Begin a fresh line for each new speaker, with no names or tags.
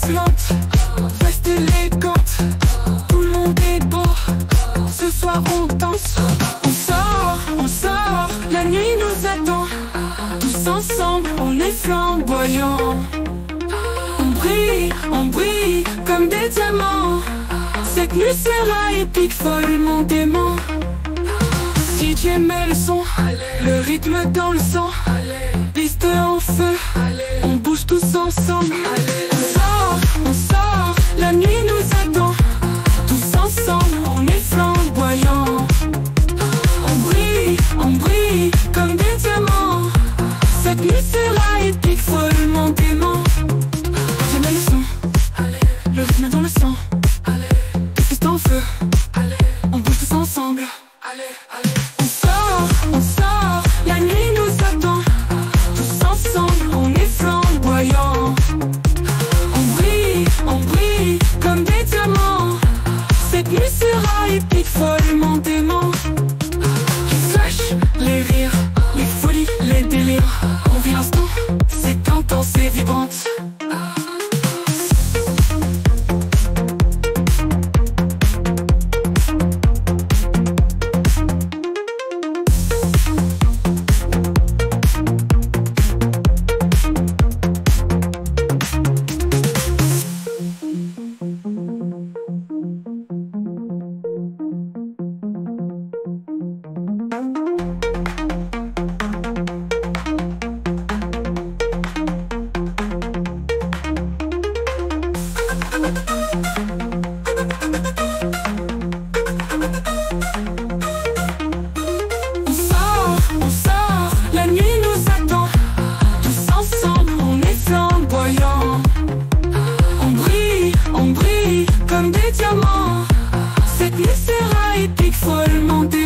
étincelante, veste élégante, tout le monde est beau. Ce soir on danse, on sort, la nuit nous attend. Tous ensemble, on est flamboyants. On brille comme des diamants. Cette nuit sera épique, follement dément. DJ met le son, le rythme dans le sang. Piste en feu, on bouge tous ensemble. On sort, la nuit nous attend. Tous ensemble, on est flamboyants. On brille comme des diamants. Cette nuit sera épique, follement dément. Je mets le son, le rythme dans le sang. Piste en feu, on bouge tous ensemble. On sort, la nuit nous attend. Tous ensemble, on est flamboyants. On brille comme des diamants. Cette nuit sera épique, follement dément. Les flashs, les rires, les folies, les délires. On vit l'instant, c'est intense et vibrante. On sort, la nuit nous attend. Tous ensemble, on est flamboyants. On brille comme des diamants. Cette nuit sera épique, follement dément.